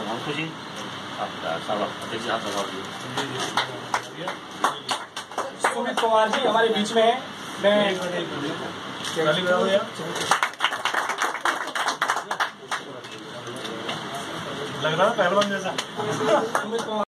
खुशी आपका सब अध्यक्ष हाथ लगा सुमित कुमार जी हमारे बीच में है। मैं लग रहा है पहलवान जैसा।